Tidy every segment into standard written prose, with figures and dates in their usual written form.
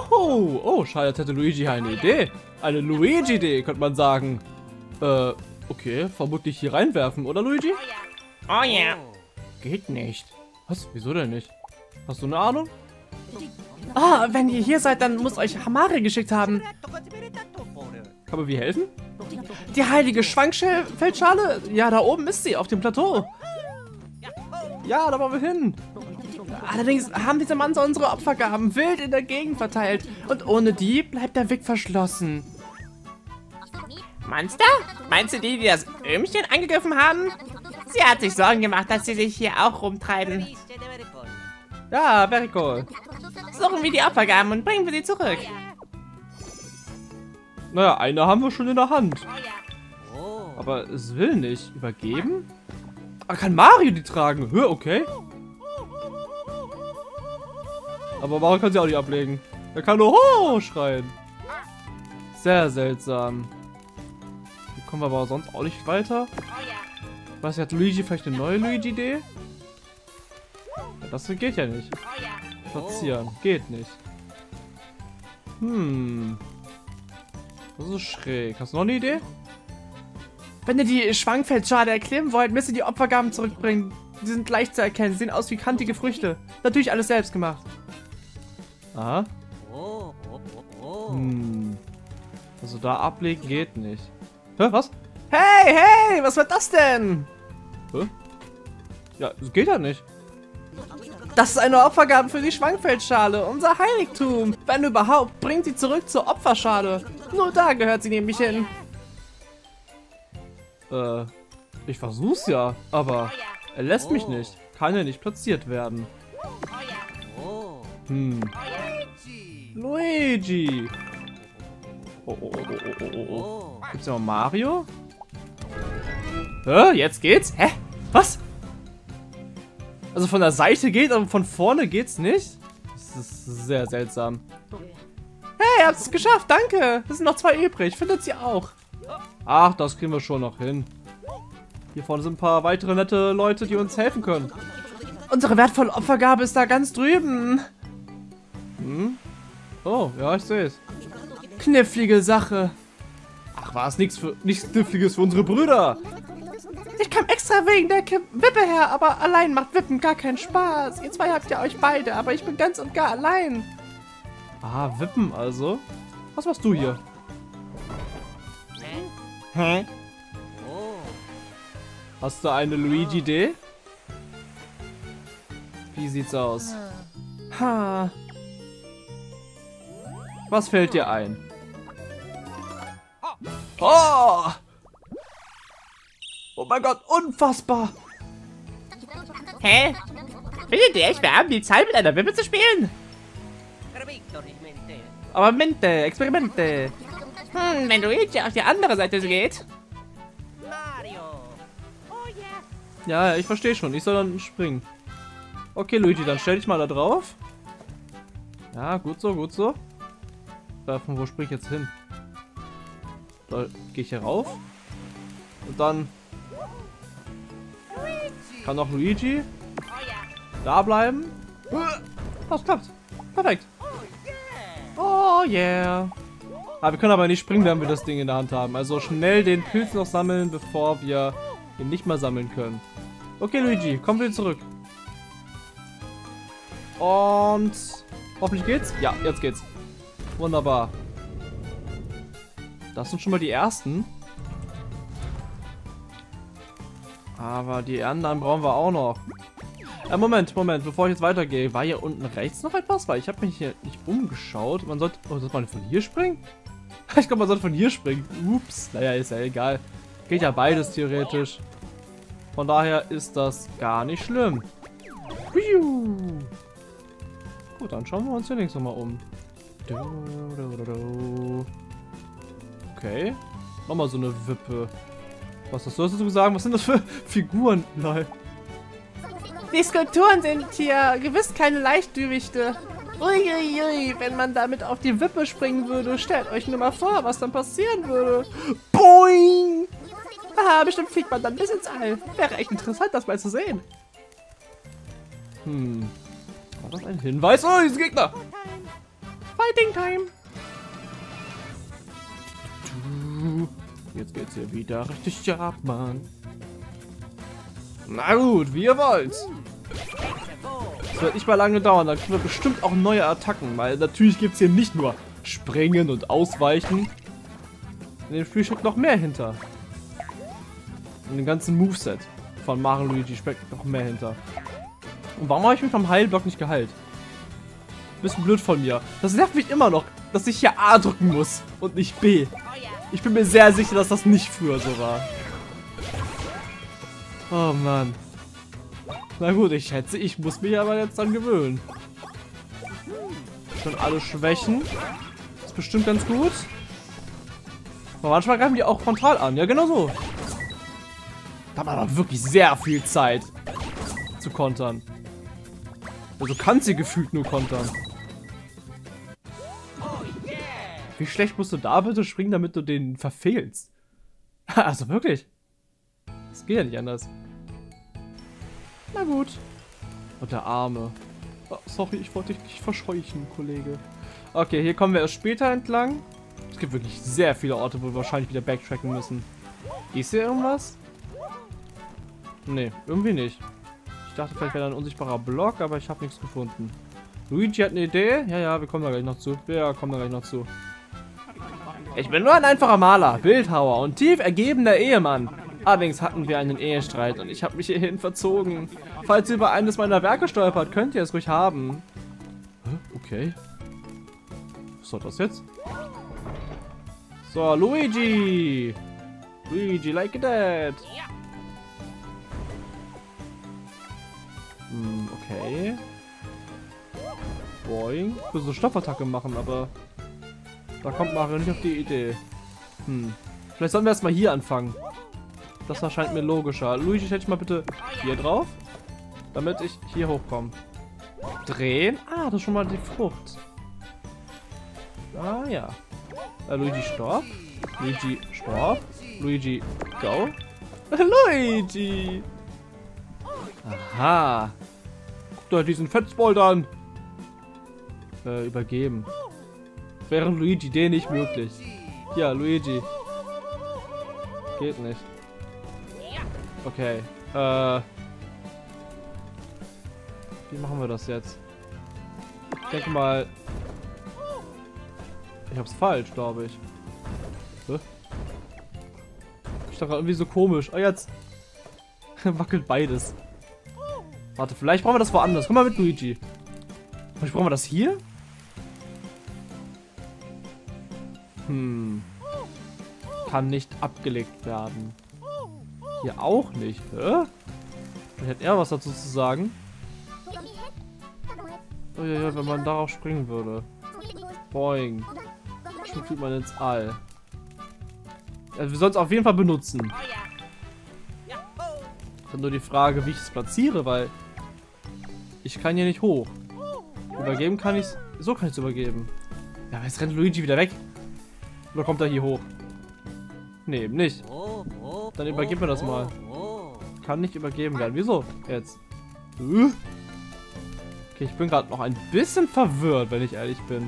Oh, oh, schade, jetzt hätte Luigi eine Idee. Eine Luigi-Idee, könnte man sagen. Okay, vermutlich hier reinwerfen, oder Luigi? Oh ja. Geht nicht. Was? Wieso denn nicht? Hast du eine Ahnung? Ah, wenn ihr hier seid, dann muss euch Hamari geschickt haben. Kann man wie helfen? Die heilige Schwankfeldschale? Ja, da oben ist sie, auf dem Plateau. Ja, da wollen wir hin. Allerdings haben diese Monster unsere Opfergaben wild in der Gegend verteilt. Und ohne die bleibt der Weg verschlossen. Monster? Meinst du die das Öhmchen angegriffen haben? Sie hat sich Sorgen gemacht, dass sie sich hier auch rumtreiben. Ja, very cool. Suchen wir die Opfergaben und bringen wir sie zurück. Naja, eine haben wir schon in der Hand. Aber es will nicht. Übergeben? Ah, kann Mario die tragen? Hör, okay. Aber Mario kann sie auch nicht ablegen. Er kann nur Ho schreien. Sehr seltsam. Hier kommen wir aber sonst auch nicht weiter. Was, hat Luigi vielleicht eine neue Luigi-Idee? Ja, das geht ja nicht. Platzieren. Geht nicht. Das ist schräg. Hast du noch eine Idee? Wenn ihr die Schwankfeldschale erklimmen wollt, müsst ihr die Opfergaben zurückbringen. Die sind leicht zu erkennen, sehen aus wie kantige Früchte. Natürlich alles selbst gemacht. Aha. Also da ablegen geht nicht. Hä, was? Hey, hey, was war das denn? Hä? Ja, das geht ja nicht. Das ist eine Opfergabe für die Schwankfeldschale, unser Heiligtum. Wenn überhaupt, bringt sie zurück zur Opferschale. Nur da gehört sie nämlich hin. Ich versuch's ja, aber er lässt mich nicht. Kann ja nicht platziert werden. Luigi. Oh. Gibt's ja noch Mario? Jetzt geht's? Hä? Was? Also von der Seite geht, aber von vorne geht's nicht? Das ist sehr seltsam. Hey, ihr habt es geschafft, danke. Es sind noch 2 übrig, findet sie auch. Ach, das kriegen wir schon noch hin. Hier vorne sind ein paar weitere nette Leute, die uns helfen können. Unsere wertvolle Opfergabe ist da ganz drüben. Oh, ja, ich sehe es. Knifflige Sache. Ach, war es nichts Kniffliges für unsere Brüder. Ich kam extra wegen der Wippe her, aber allein macht Wippen gar keinen Spaß. Ihr zwei habt ja euch beide, aber ich bin ganz und gar allein. Ah, Wippen also. Was machst du hier? Hä? Hast du eine Luigi-Idee? Wie sieht's aus? Ha. Was fällt dir ein? Oh! Oh mein Gott, unfassbar! Hä? Findet ihr, ich wäre haben die Zeit mit einer Wippe zu spielen? Aber Mente, Experimente. Wenn Luigi auf die andere Seite geht. Ja, ich verstehe schon. Ich soll dann springen. Okay, Luigi, dann stell dich mal da drauf. Ja, gut so, gut so. Von wo spring ich jetzt hin? Da gehe ich hier rauf. Und dann kann auch Luigi da bleiben. Das klappt. Perfekt. Oh yeah. Aber wir können aber nicht springen, wenn wir das Ding in der Hand haben. Also schnell den Pilz noch sammeln, bevor wir ihn nicht mehr sammeln können. Okay, Luigi, komm wieder zurück. Und hoffentlich geht's. Ja, jetzt geht's. Wunderbar. Das sind schon mal die ersten. Aber die anderen brauchen wir auch noch. Moment, bevor ich jetzt weitergehe. War hier unten rechts noch etwas? Weil ich habe mich hier nicht umgeschaut. Man sollte... Oh, soll man von hier springen? Ich glaube, man sollte von hier springen. Ups. Naja, ist ja egal. Geht ja beides theoretisch. Von daher ist das gar nicht schlimm. Gut, dann schauen wir uns hier links nochmal um. Okay. Nochmal so eine Wippe. Was hast du dazu sagen? Was sind das für Figuren? Nein. Die Skulpturen sind hier gewiss keine Leichtgewichte. Uiuiui, wenn man damit auf die Wippe springen würde, stellt euch nur mal vor, was dann passieren würde. Boing! Aha, bestimmt fliegt man dann bis ins All. Wäre echt interessant, das mal zu sehen. War das ein Hinweis? Oh, diese Gegner! Fighting Time. Jetzt geht's hier wieder richtig ab, Mann. Na gut, wie ihr wollt. Das wird nicht mal lange dauern, dann kriegen wir bestimmt auch neue Attacken, weil natürlich gibt es hier nicht nur Springen und Ausweichen. In dem Spiel steckt noch mehr hinter. In dem ganzen Moveset von Mario Luigi steckt noch mehr hinter. Und warum habe ich mich vom Heilblock nicht geheilt? Bisschen blöd von mir. Das nervt mich immer noch, dass ich hier A drücken muss und nicht B. Ich bin mir sehr sicher, dass das nicht früher so war. Oh Mann. Na gut, ich schätze, ich muss mich aber jetzt dran gewöhnen. Schon alle Schwächen. Ist bestimmt ganz gut. Aber manchmal greifen die auch frontal an. Ja, genau so. Da hat man aber wirklich sehr viel Zeit zu kontern. Also kann sie gefühlt nur kontern. Wie schlecht musst du da bitte springen, damit du den verfehlst? Also wirklich. Das geht ja nicht anders. Na gut. Und der Arme. Oh, sorry, ich wollte dich nicht verscheuchen, Kollege. Okay, hier kommen wir erst später entlang. Es gibt wirklich sehr viele Orte, wo wir wahrscheinlich wieder backtracken müssen. Ist hier irgendwas? Nee, irgendwie nicht. Ich dachte, vielleicht wäre da ein unsichtbarer Block, aber ich habe nichts gefunden. Luigi hat eine Idee? Ja, wir kommen da gleich noch zu. Ich bin nur ein einfacher Maler, Bildhauer und tief ergebener Ehemann. Allerdings hatten wir einen Ehestreit und ich habe mich hierhin verzogen. Falls ihr über eines meiner Werke stolpert, könnt ihr es ruhig haben. Okay. Was soll das jetzt? So, Luigi! Luigi, like that! Okay. Boing. Ich will so Stoffattacke machen, aber da kommt Mario nicht auf die Idee. Vielleicht sollten wir erstmal hier anfangen. Das erscheint mir logischer. Luigi, stell dich mal bitte hier drauf, damit ich hier hochkomme. Drehen. Ah, das ist schon mal die Frucht. Ah, ja. Luigi, stopp. Luigi, stopp. Luigi, go. Luigi! Aha. Guckt euch diesen Fetzbold an. Übergeben. Wäre Luigi den nicht möglich. Ja, Luigi. Geht nicht. Okay. Wie machen wir das jetzt? Ich denke mal... Ich hab's falsch, glaube ich. Ich dachte irgendwie so komisch. Oh, jetzt wackelt beides. Warte, vielleicht brauchen wir das woanders. Guck mal mit Luigi. Vielleicht brauchen wir das hier? Kann nicht abgelegt werden. Hier auch nicht, hä? Vielleicht hat er was dazu zu sagen. Oh ja, wenn man darauf springen würde. Boing. Schon fliegt man ins All. Also wir sollen es auf jeden Fall benutzen. Dann nur die Frage, wie ich es platziere, weil ich kann hier nicht hoch. Übergeben kann ich es. So kann ich es übergeben. Ja, jetzt rennt Luigi wieder weg. Oder kommt er hier hoch? Nee, eben nicht. Dann übergeben wir das mal. Kann nicht übergeben werden. Wieso? Jetzt. Okay, ich bin gerade noch ein bisschen verwirrt, wenn ich ehrlich bin.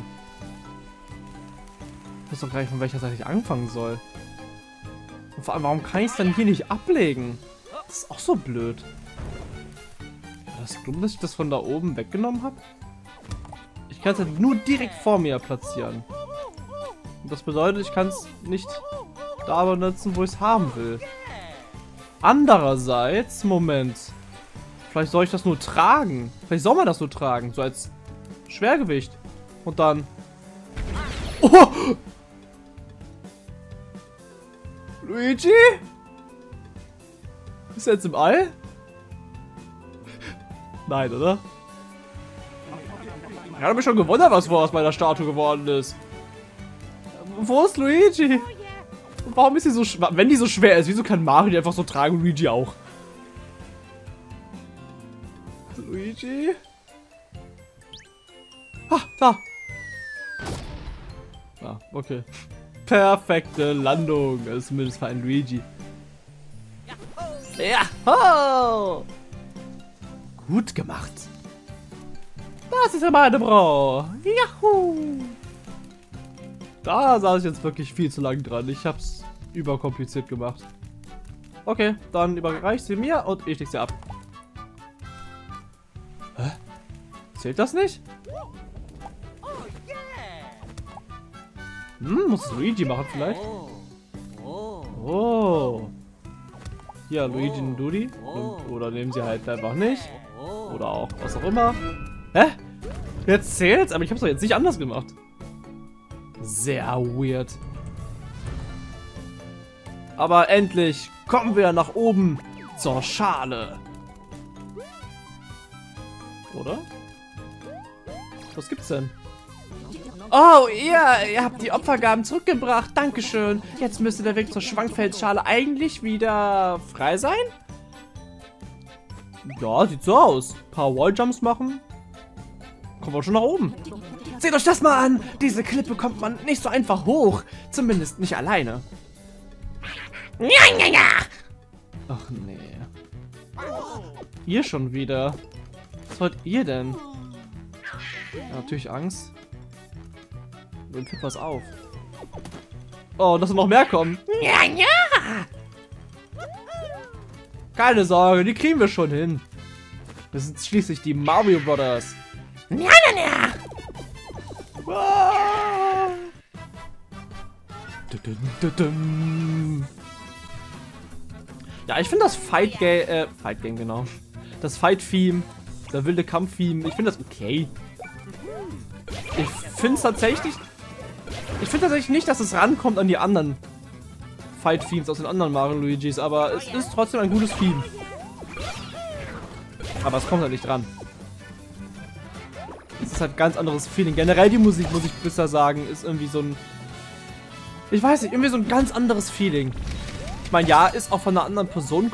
Ich weiß doch gar nicht, von welcher Seite ich anfangen soll. Und vor allem, warum kann ich es dann hier nicht ablegen? Das ist auch so blöd. War das dumm, dass ich das von da oben weggenommen habe? Ich kann es halt nur direkt vor mir platzieren. Und das bedeutet, ich kann es nicht da benutzen, wo ich es haben will. Andererseits, Moment. Vielleicht soll ich das nur tragen. Vielleicht soll man das nur tragen, so als Schwergewicht. Und dann... Oh! Luigi? Ist er jetzt im All? Nein, oder? Ich habe mich schon gewundert, was aus meiner Statue geworden ist. Wo ist Luigi? Und warum ist sie so schwer? Wenn die so schwer ist, wieso kann Mario die einfach so tragen und Luigi auch? Luigi? Ah, da! Ah, okay. Perfekte Landung. Das ist zumindest für einen Luigi. Ja! Oh. Gut gemacht. Das ist ja meine Frau. Juhu! Da saß ich jetzt wirklich viel zu lang dran. Ich hab's überkompliziert gemacht. Okay, dann überreicht sie mir und ich leg sie ab. Hä? Zählt das nicht? Muss es Luigi machen vielleicht? Oh. Ja, Luigi und Dudi. Oder nehmen sie halt einfach nicht. Oder auch was auch immer. Hä? Jetzt zählt's, aber ich hab's doch jetzt nicht anders gemacht. Sehr weird. Aber endlich kommen wir nach oben zur Schale. Oder? Was gibt's denn? Oh, ihr habt die Opfergaben zurückgebracht. Dankeschön. Jetzt müsste der Weg zur Schwangfelsschale eigentlich wieder frei sein? Ja, sieht so aus. Ein paar Walljumps machen. Kommen wir schon nach oben. Seht euch das mal an. Diese Klippe kommt man nicht so einfach hoch. Zumindest nicht alleine. Ach nee. Ihr schon wieder. Was wollt ihr denn? Ja, natürlich Angst. Mir fällt was auf. Oh, dass noch mehr kommen. Keine Sorge, die kriegen wir schon hin. Wir sind schließlich die Mario Brothers. Ah. Ja, ich finde das Fight Game, genau. Das Fight-Theme, der wilde Kampf-Theme, ich finde das okay. Ich finde tatsächlich nicht, dass es rankommt an die anderen Fight-Themes aus den anderen Mario Luigis, aber es ist trotzdem ein gutes Theme. Aber es kommt halt nicht dran. Es ist halt ein ganz anderes Feeling. Generell die Musik, muss ich bisher sagen, ist irgendwie so ein... Ich weiß nicht, irgendwie so ein ganz anderes Feeling. Ich meine, ja, ist auch von einer anderen Person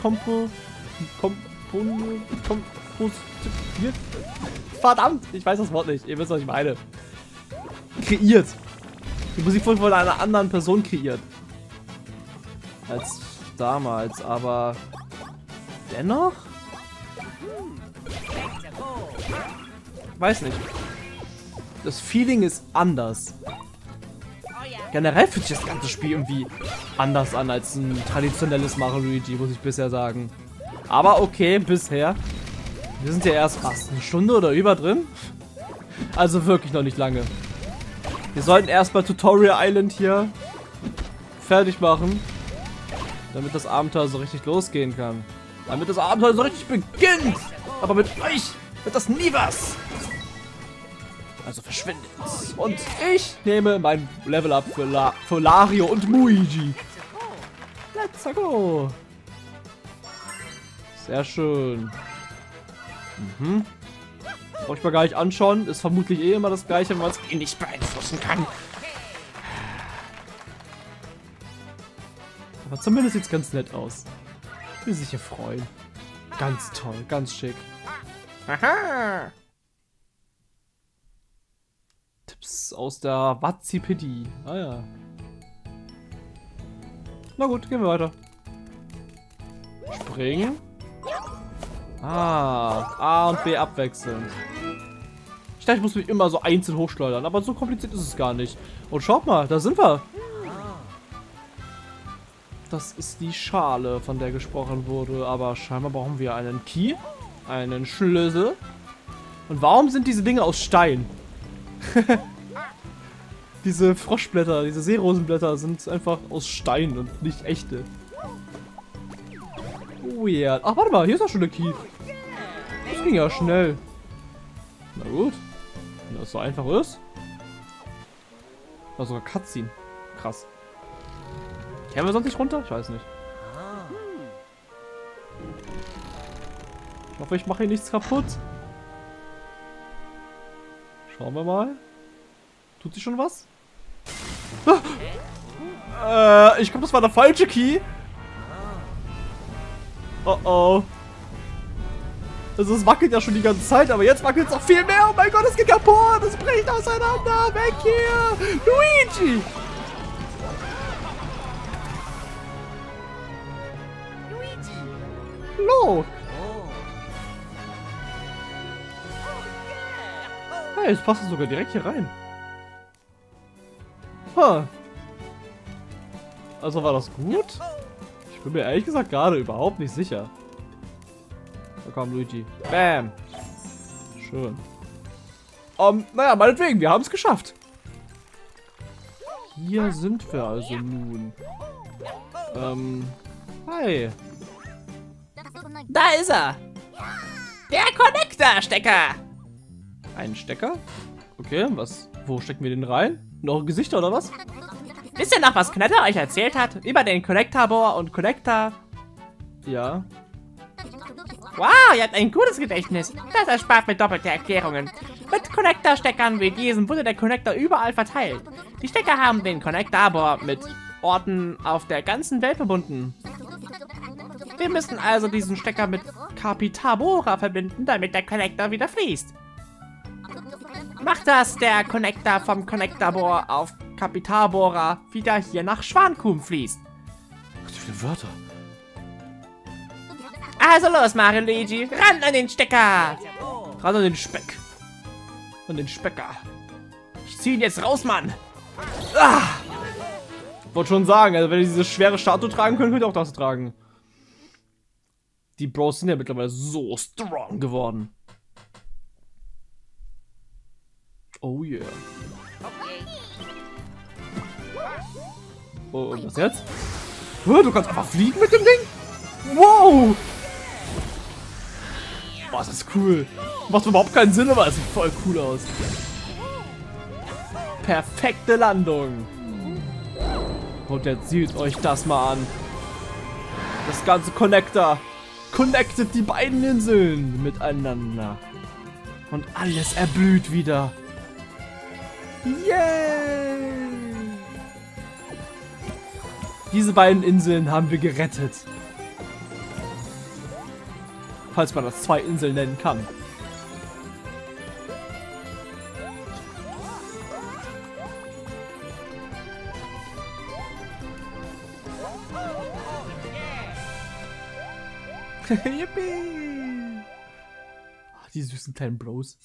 verdammt, ich weiß das Wort nicht. Ihr wisst, was ich meine. Kreiert. Die Musik wurde von einer anderen Person kreiert. Als damals, aber dennoch? Weiß nicht. Das Feeling ist anders. Generell fühlt sich das ganze Spiel irgendwie anders an als ein traditionelles Mario Luigi, muss ich bisher sagen. Aber okay, bisher. Wir sind ja erst fast eine Stunde oder über drin. Also wirklich noch nicht lange. Wir sollten erstmal Tutorial Island hier fertig machen, damit das Abenteuer so richtig losgehen kann. Damit das Abenteuer so richtig beginnt. Aber mit euch wird das nie was. Also verschwindet. Und ich nehme mein Level Up für Lario und Luigi. Let's go. Sehr schön. Brauche ich mal gar nicht anschauen. Ist vermutlich eh immer das Gleiche, wenn man es eh nicht beeinflussen kann. Aber zumindest sieht es ganz nett aus. Ich will sich hier freuen. Ganz toll, ganz schick. Aha. Tipps aus der Wazipädie. Ah ja. Na gut, gehen wir weiter. Springen. A und B abwechseln. Ich dachte, ich muss mich immer so einzeln hochschleudern, aber so kompliziert ist es gar nicht. Und schaut mal, da sind wir. Das ist die Schale, von der gesprochen wurde, aber scheinbar brauchen wir einen Key, einen Schlüssel. Und warum sind diese Dinge aus Stein? Diese Froschblätter, diese Seerosenblätter sind einfach aus Stein und nicht echte. Weird. Ach, warte mal, hier ist auch schon der Key. Das ging ja schnell. Na gut. Wenn das so einfach ist. War sogar Cutscene. Krass. Kämen wir sonst nicht runter? Ich weiß nicht. Ich hoffe, ich mache hier nichts kaputt. Schauen wir mal. Tut sie schon was? Ah! Ich glaube, das war der falsche Key. Oh oh. Also es wackelt ja schon die ganze Zeit, aber jetzt wackelt es auch viel mehr. Oh mein Gott, es geht kaputt. Es bricht auseinander. Weg hier. Luigi. Look. Hey, es passt sogar direkt hier rein. Huh. Also war das gut? Ich bin mir ehrlich gesagt gerade überhaupt nicht sicher. Da kam Luigi. Bam. Schön. Naja, meinetwegen, wir haben es geschafft. Hier sind wir also nun. Hi. Da ist er. Der Connector-Stecker. Ein Stecker? Okay, wo stecken wir den rein? Noch Gesichter oder was? Wisst ihr noch, was Knetter euch erzählt hat? Über den Connector-Bohr und Connector? Ja. Wow, ihr habt ein gutes Gedächtnis. Das erspart mir doppelte Erklärungen. Mit Connector-Steckern wie diesen wurde der Connector überall verteilt. Die Stecker haben den Connector-Bohr mit Orten auf der ganzen Welt verbunden. Wir müssen also diesen Stecker mit Capitabora verbinden, damit der Connector wieder fließt. Macht das der Connector vom Connector-Bohr auf Capitabora wieder hier nach Schwankum fließt. So viele Wörter. Also los, Mario Luigi, ran an den Stecker! Ran an den Speck. An den Specker. Ich zieh ihn jetzt raus, Mann! Ah! Wollte schon sagen, also wenn ihr diese schwere Statue tragen könnt, könnt ihr auch das tragen. Die Bros sind ja mittlerweile so strong geworden. Oh yeah. Oh, und was jetzt? Du kannst einfach fliegen mit dem Ding? Wow! Boah, das ist cool. Macht überhaupt keinen Sinn, aber es sieht voll cool aus. Perfekte Landung. Und jetzt seht euch das mal an. Das ganze Connector connectet die beiden Inseln miteinander. Und alles erblüht wieder. Yay! Diese beiden Inseln haben wir gerettet. Falls man das 2 Inseln nennen kann. Yippie! Die süßen kleinen Bros.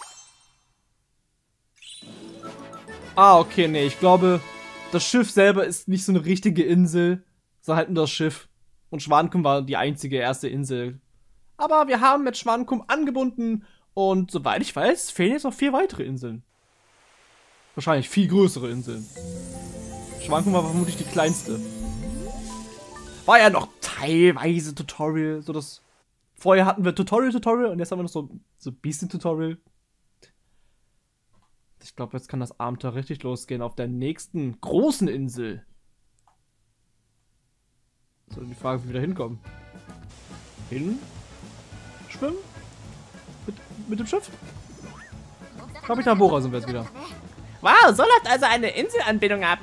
Ah, okay, nee, ich glaube, das Schiff selber ist nicht so eine richtige Insel, sondern halt nur das Schiff. Und Schwankum war die einzige erste Insel. Aber wir haben mit Schwankum angebunden und soweit ich weiß, fehlen jetzt noch 4 weitere Inseln. Wahrscheinlich viel größere Inseln. Schwankum war vermutlich die kleinste. War ja noch teilweise Tutorial, so das. Vorher hatten wir Tutorial und jetzt haben wir noch so ein bisschen Tutorial. Ich glaube, jetzt kann das Abenteuer richtig losgehen auf der nächsten großen Insel. So, die Frage, wie wir da hinkommen. Hin? Schwimmen? Mit dem Schiff? Capitabora sind wir jetzt wieder. Wow, so läuft also eine Inselanbindung ab.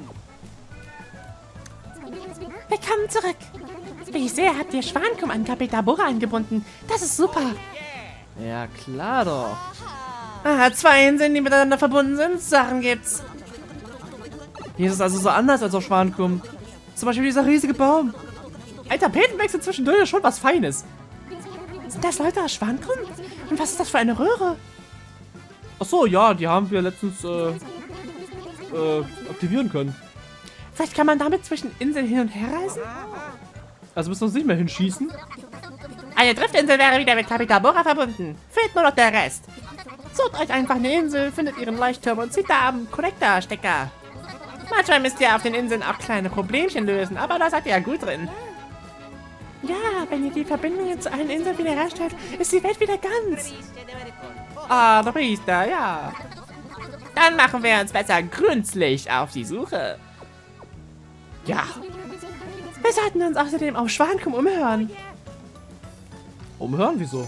Willkommen zurück. Wie ich sehe, habt ihr Schwankum an Capitabora angebunden. Das ist super. Ja, klar doch. Ah, 2 Inseln, die miteinander verbunden sind. Sachen gibt's. Hier ist es also so anders als auf Schwankum. Zum Beispiel dieser riesige Baum. Ein Tapetenwechsel zwischendurch ist schon was Feines. Sind das Leute aus Schwankum? Und was ist das für eine Röhre? Ach so, ja, die haben wir letztens aktivieren können. Vielleicht kann man damit zwischen Inseln hin und her reisen? Also müssen wir uns nicht mehr hinschießen. Eine Driftinsel wäre wieder mit Capitabora verbunden. Fehlt nur noch der Rest. Sucht euch einfach eine Insel, findet ihren Leuchtturm und zieht da am Connector-Stecker. Manchmal müsst ihr auf den Inseln auch kleine Problemchen lösen, aber da seid ihr ja gut drin. Ja, wenn ihr die Verbindungen zu allen Inseln wieder herstellt, ist die Welt wieder ganz. Ah, der Priester, ja. Dann machen wir uns besser gründlich auf die Suche. Ja. Wir sollten uns außerdem auf Schwankum umhören. Umhören? Wieso?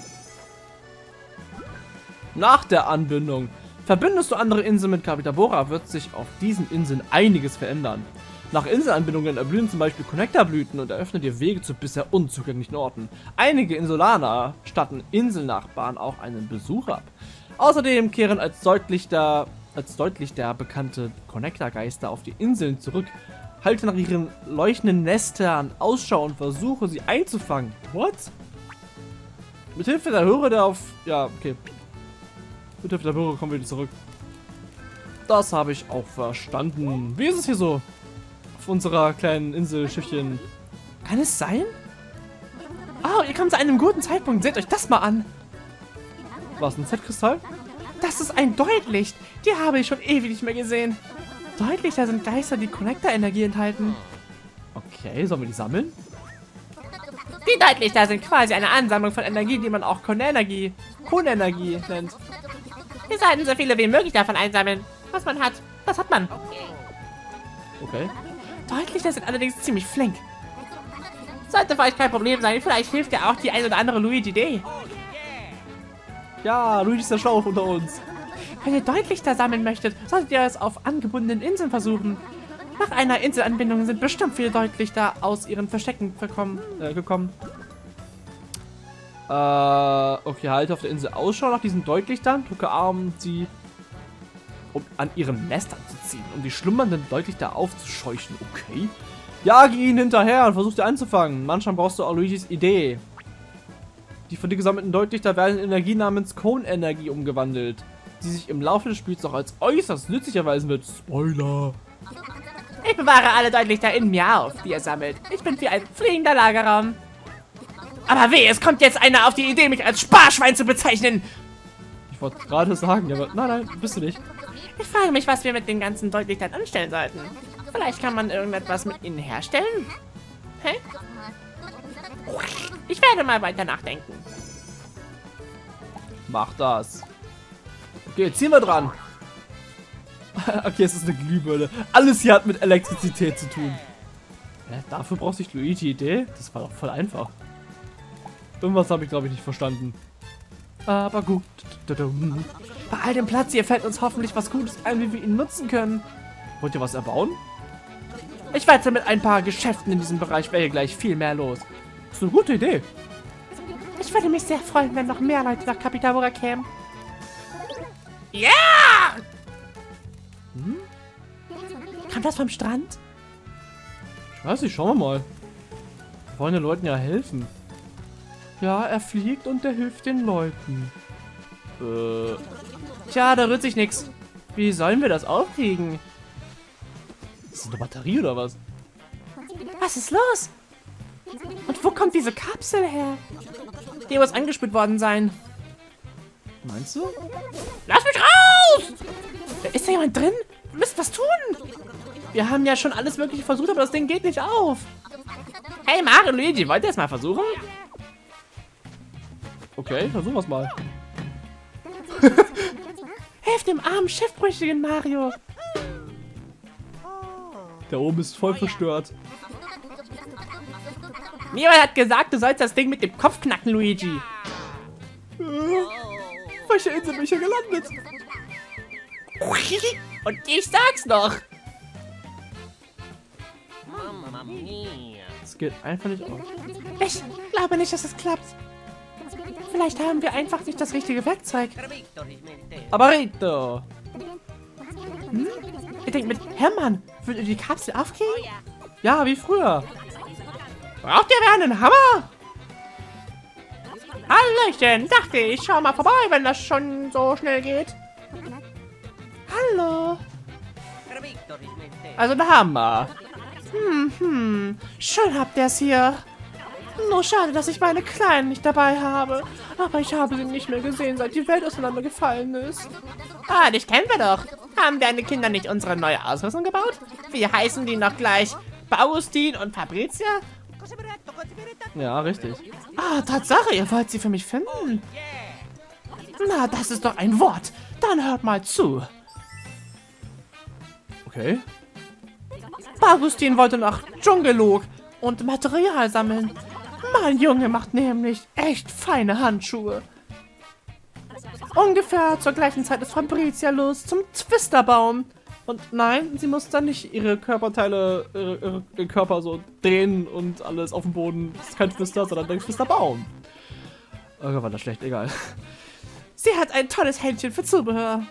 Nach der Anbindung. Verbindest du andere Inseln mit Capitabora, wird sich auf diesen Inseln einiges verändern. Nach Inselanbindungen erblühen zum Beispiel Connectorblüten und eröffnen dir Wege zu bisher unzugänglichen Orten. Einige Insulaner statten Inselnachbarn auch einen Besuch ab. Außerdem kehren als deutlich der bekannte Connector-Geister auf die Inseln zurück. Halte nach ihren leuchtenden Nestern Ausschau und versuche sie einzufangen. What? Mithilfe der Höre der auf... Ja, okay. Mithilfe der Höre kommen wir wieder zurück. Das habe ich auch verstanden. Wie ist es hier so? Auf unserer kleinen Insel-Schiffchen. Kann es sein? Oh, ihr kommt zu einem guten Zeitpunkt. Seht euch das mal an. Was, ein Z-Kristall? Das ist ein Deutlicht. Die habe ich schon ewig nicht mehr gesehen. Deutlichter sind Geister, die Connector-Energie enthalten. Okay, sollen wir die sammeln? Die Deutlichter sind quasi eine Ansammlung von Energie, die man auch Konenergie nennt. Wir sollten so viele wie möglich davon einsammeln. Was man hat, das hat man. Okay. Deutlichter sind allerdings ziemlich flink. Sollte für euch kein Problem sein. Vielleicht hilft ja auch die ein oder andere Luigi-Idee. Ja, Luigi ist der Schlauch unter uns. Wenn ihr Deutlichter sammeln möchtet, solltet ihr es auf angebundenen Inseln versuchen. Nach einer Inselanbindung sind bestimmt viele Deutlichter aus ihren Verstecken gekommen. Okay, halte auf der Insel Ausschau nach diesen Deutlichtern. Drücke A, um sie an ihren Nestern zu ziehen, um die schlummernden Deutlichter aufzuscheuchen. Okay. Jage ihnen hinterher und versuch sie anzufangen. Manchmal brauchst du auch Luigis Idee. Die von dir gesammelten Deutlichter werden in Energie namens Cone-Energie umgewandelt, die sich im Laufe des Spiels noch als äußerst nützlich erweisen wird. Spoiler. Ich bewahre alle Deutlichter in mir auf, die ihr sammelt. Ich bin wie ein fliegender Lagerraum. Aber weh, es kommt jetzt einer auf die Idee, mich als Sparschwein zu bezeichnen. Ich wollte gerade sagen, aber nein, bist du nicht. Ich frage mich, was wir mit den ganzen Deutlichtern anstellen sollten. Vielleicht kann man irgendetwas mit ihnen herstellen? Hä? Ich werde mal weiter nachdenken. Mach das. Okay, jetzt ziehen wir dran. Okay, es ist eine Glühbirne. Alles hier hat mit Elektrizität zu tun. Dafür brauchst du Luigi Idee? Das war doch voll einfach. Irgendwas habe ich, glaube ich, nicht verstanden. Aber gut. Bei all dem Platz hier fällt uns hoffentlich was Gutes ein, wie wir ihn nutzen können. Wollt ihr was erbauen? Ich wette, mit ein paar Geschäften in diesem Bereich wäre hier gleich viel mehr los. Das ist eine gute Idee. Ich würde mich sehr freuen, wenn noch mehr Leute nach Kapitabora kämen. Ja! Kommt das vom Strand? Ich weiß nicht, schauen wir mal. Wir wollen den Leuten ja helfen. Ja, er fliegt und er hilft den Leuten. Tja, da rührt sich nichts. Wie sollen wir das aufkriegen? Ist das eine Batterie oder was? Was ist los? Und wo kommt diese Kapsel her? Die muss angespült worden sein. Meinst du? Lass mich raus! Ist da jemand drin? Wir müssen was tun. Wir haben ja schon alles Mögliche versucht, aber das Ding geht nicht auf. Hey Mario und Luigi, wollt ihr es mal versuchen? Okay, versuchen wir es mal. Helft dem armen Schiffbrüchigen Mario. Der oben ist voll verstört. Niemand hat gesagt, du sollst das Ding mit dem Kopf knacken, Luigi. Welche Insel bin ich hier gelandet? Und ich sag's noch. Es geht einfach nicht auf. Ich glaube nicht, dass es klappt. Vielleicht haben wir einfach nicht das richtige Werkzeug. Aber Rito! Ihr denkt mit Hermann, würdet ihr die Kapsel aufkriegen? Ja, wie früher. Braucht ihr einen Hammer? Hallöchen, dachte ich, schau mal vorbei, wenn das schon so schnell geht. Hallo. Also ein Hammer. Schön habt ihr es hier. Nur schade, dass ich meine Kleinen nicht dabei habe. Aber ich habe sie nicht mehr gesehen, seit die Welt auseinandergefallen ist. Ah, dich kennen wir doch. Haben deine Kinder nicht unsere neue Ausrüstung gebaut? Wie heißen die noch gleich? Baustin und Fabrizia? Ja, richtig. Ah, Tatsache, ihr wollt sie für mich finden. Na, das ist doch ein Wort. Dann hört mal zu. Okay. Bagustin wollte nach Dschungellog und Material sammeln. Mein Junge macht nämlich echt feine Handschuhe. Ungefähr zur gleichen Zeit ist Fabrizia los zum Twisterbaum. Und nein, sie muss dann nicht ihre Körperteile, ihren Körper so drehen und alles auf dem Boden. Das ist kein Twister, sondern der Twisterbaum. Oh Gott, war das schlecht, egal. Sie hat ein tolles Händchen für Zubehör.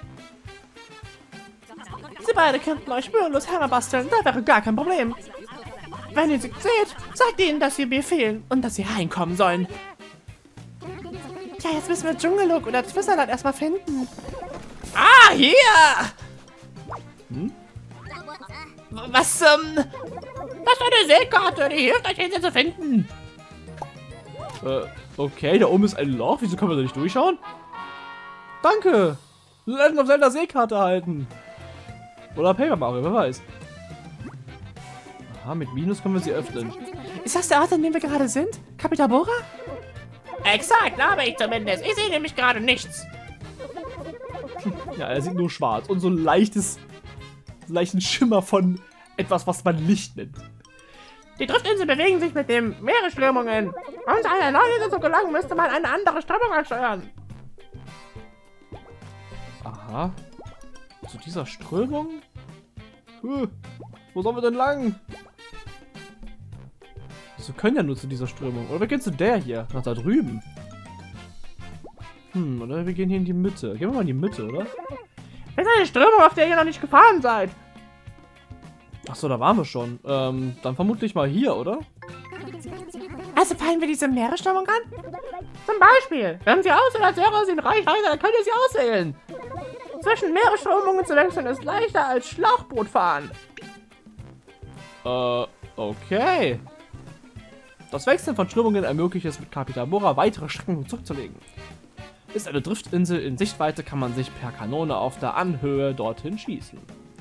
Sie beide könnten euch spürlos Hammer basteln, da wäre gar kein Problem. Wenn ihr sie seht, sagt ihnen, dass sie mir fehlen und dass sie reinkommen sollen. Ja, jetzt müssen wir Dschungellog oder Twisterland erstmal finden. Ah, hier! Was, das ist eine Seekarte, die hilft euch, Inseln zu finden. Okay, da oben ist ein Loch. Wieso können wir da nicht durchschauen? Danke. Legend of Zelda Seekarte halten. Oder Paper Mario, wer weiß. Aha, mit Minus können wir sie öffnen. Ist das der Ort, an dem wir gerade sind? Capital Bora? Exakt, glaube ich zumindest. Ich sehe nämlich gerade nichts. Ja, er sieht nur schwarz und so ein leichten Schimmer von etwas, was man Licht nennt. Die Driftinseln bewegen sich mit den Meeresströmungen. Um zu einer neuen Insel zu gelangen, müsste man eine andere Strömung ansteuern. Aha. Zu dieser Strömung? Wo sollen wir denn lang? Wir können ja nur zu dieser Strömung. Oder wir gehen zu der hier. Nach da drüben. Oder wir gehen hier in die Mitte. Gehen wir mal in die Mitte, oder? Das ist eine Strömung, auf der ihr noch nicht gefahren seid. Achso, da waren wir schon. Dann vermutlich mal hier, oder? Also fallen wir diese Meeresströmung an? Zum Beispiel, wenn sie aussehen, als wäre sie ein Reichreiter, dann könnt ihr sie auswählen. Zwischen Meeresströmungen zu wechseln ist leichter als Schlauchboot fahren. Okay. Das Wechseln von Strömungen ermöglicht es mit Capital Bora weitere Strecken zurückzulegen. Ist eine Driftinsel in Sichtweite, kann man sich per Kanone auf der Anhöhe dorthin schießen.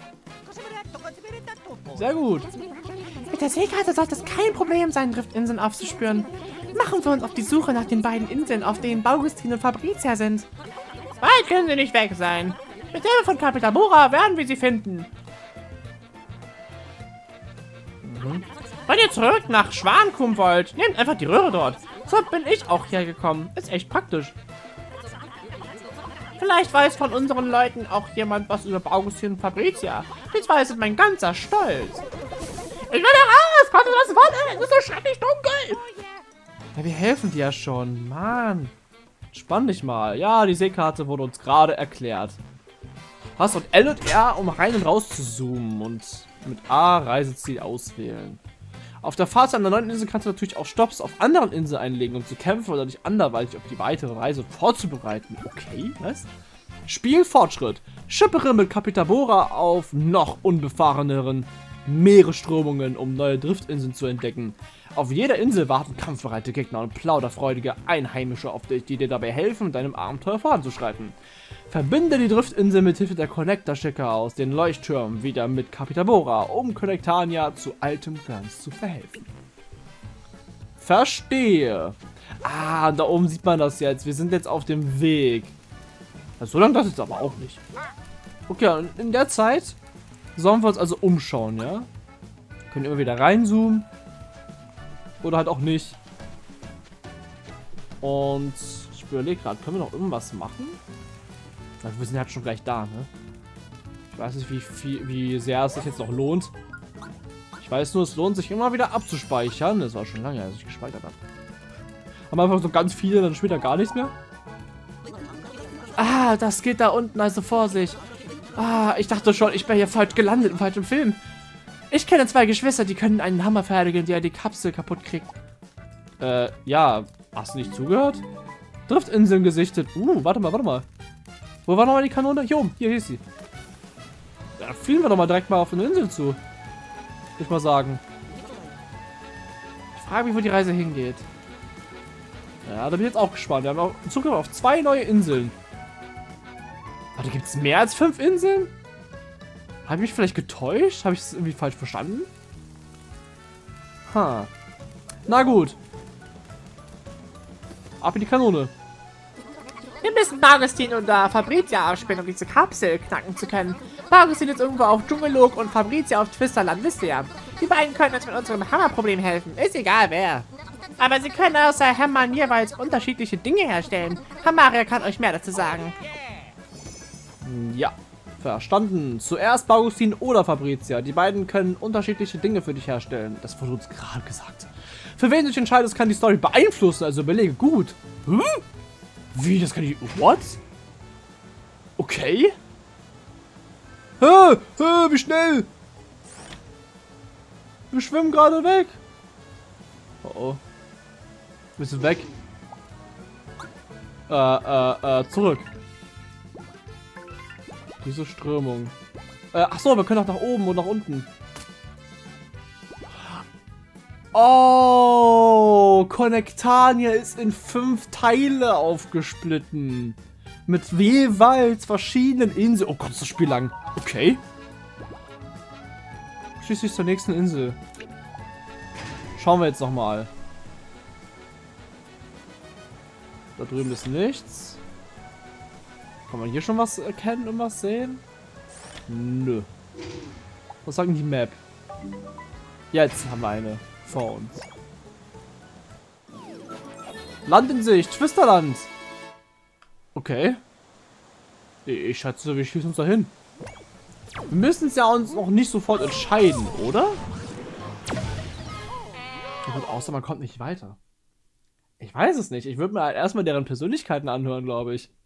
Sehr gut. Mit der Seekarte sollte es kein Problem sein, Driftinseln aufzuspüren. Machen wir uns auf die Suche nach den beiden Inseln, auf denen Baugustin und Fabrizia sind. Weit können sie nicht weg sein. Mit Hilfe von Capital Bora werden wir sie finden. Wenn ihr zurück nach Schwankum wollt, nehmt einfach die Röhre dort. So bin ich auch hergekommen. Ist echt praktisch. Vielleicht weiß von unseren Leuten auch jemand was über Augustin und Fabrizia. Jetzt weiß mein ganzer Stolz. Ich will da raus! Kommt das Wort? Es ist so schrecklich dunkel! Ja, wir helfen dir ja schon. Mann. Spann dich mal. Ja, die Seekarte wurde uns gerade erklärt. Hast und L und R, um rein und raus zu zoomen. Und mit A Reiseziel auswählen. Auf der Fahrt zu einer neuen Insel kannst du natürlich auch Stopps auf anderen Inseln einlegen, um zu kämpfen oder dich anderweitig auf die weitere Reise vorzubereiten. Okay, was? Spielfortschritt. Schippere mit Capital Bora auf noch unbefahreneren Meeresströmungen, um neue Driftinseln zu entdecken. Auf jeder Insel warten kampfbereite Gegner und plauderfreudige Einheimische auf dich, die dir dabei helfen, deinem Abenteuer voranzuschreiten. Verbinde die Driftinsel mit Hilfe der Connector-Stecker aus den Leuchttürmen wieder mit Capital Bora, um Connectania zu altem Glanz zu verhelfen. Verstehe. Ah, da oben sieht man das jetzt. Wir sind jetzt auf dem Weg. Ja, so lange das jetzt aber auch nicht. Okay, und in der Zeit sollen wir uns also umschauen, ja? Können immer wieder reinzoomen. Oder halt auch nicht. Und ich überlege gerade, können wir noch irgendwas machen? Also wir sind halt schon gleich da, ne? Ich weiß nicht, wie sehr es sich jetzt noch lohnt. Ich weiß nur, es lohnt sich immer wieder abzuspeichern. Das war schon lange, als ich gespeichert habe. Haben wir einfach so ganz viele, dann später gar nichts mehr. Ah, das geht da unten, also Vorsicht. Ah, ich dachte schon, ich wäre hier falsch gelandet im falschen Film. Ich kenne 2 Geschwister, die können einen Hammer fertigen, der die Kapsel kaputt kriegt. Ja, hast du nicht zugehört? Driftinseln gesichtet. Warte mal. Wo war nochmal die Kanone? Hier oben, hier ist sie. Ja, fliegen wir doch mal direkt mal auf eine Insel zu. Würde ich mal sagen. Ich frage mich, wo die Reise hingeht. Ja, da bin ich jetzt auch gespannt. Wir haben auch Zugriff auf 2 neue Inseln. Warte, gibt es mehr als 5 Inseln? Habe ich mich vielleicht getäuscht? Habe ich es irgendwie falsch verstanden? Ha. Na gut. Ab in die Kanone. Wir müssen Baugustin und Fabrizia aufspielen, um diese Kapsel knacken zu können. Baugustin ist irgendwo auf Dschungellog und Fabrizia auf Twisterland, wisst ihr ja. Die beiden können uns mit unserem Hammerproblem helfen. Ist egal wer. Aber sie können außer Hämmern jeweils unterschiedliche Dinge herstellen. Hamaria kann euch mehr dazu sagen. Ja, verstanden. Zuerst Baugustin oder Fabrizia. Die beiden können unterschiedliche Dinge für dich herstellen. Das wurde uns gerade gesagt. Für wen du dich entscheidest, kann die Story beeinflussen, also überlege gut. Hm? Wie, das kann ich... What? Okay. Wie schnell? Wir schwimmen gerade weg. Oh. Wir sind weg. Zurück. Diese Strömung. Achso, wir können auch nach oben und nach unten. Oh, Connectania ist in 5 Teile aufgesplitten. Mit jeweils verschiedenen Inseln. Oh Gott, ist das Spiel lang. Okay. Schließlich zur nächsten Insel. Schauen wir jetzt nochmal. Da drüben ist nichts. Kann man hier schon was erkennen und was sehen? Nö. Was sagen die Map? Jetzt haben wir eine vor uns. Land in Sicht, Twisterland. Okay. Ich schätze, wir schließen uns dahin. Wir müssen es ja uns noch nicht sofort entscheiden, oder? Ja gut, außer man kommt nicht weiter. Ich weiß es nicht. Ich würde mir halt erstmal deren Persönlichkeiten anhören, glaube ich.